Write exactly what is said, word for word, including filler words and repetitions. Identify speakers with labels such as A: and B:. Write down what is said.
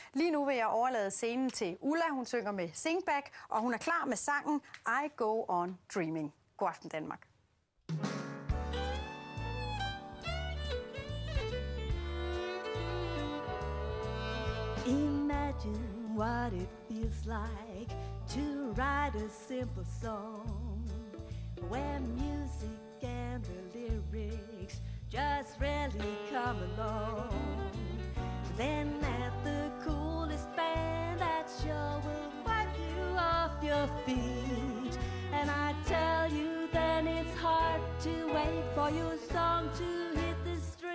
A: Lige nu vil jeg overlade scenen til Ulla. Hun synger med Singback, og hun er klar med sangen I Go On Dreaming. God aften, Danmark.
B: Imagine what it feels like to write a simple song where music and the lyrics just really come along. Then at the coolest band that sure will wipe you off your feet. And I tell you then it's hard to wait for your song to hit the street.